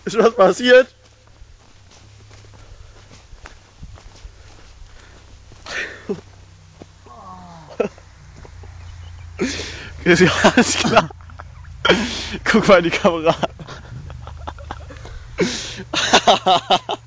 Ist was passiert? Ist ja alles klar. Guck mal in die Kamera.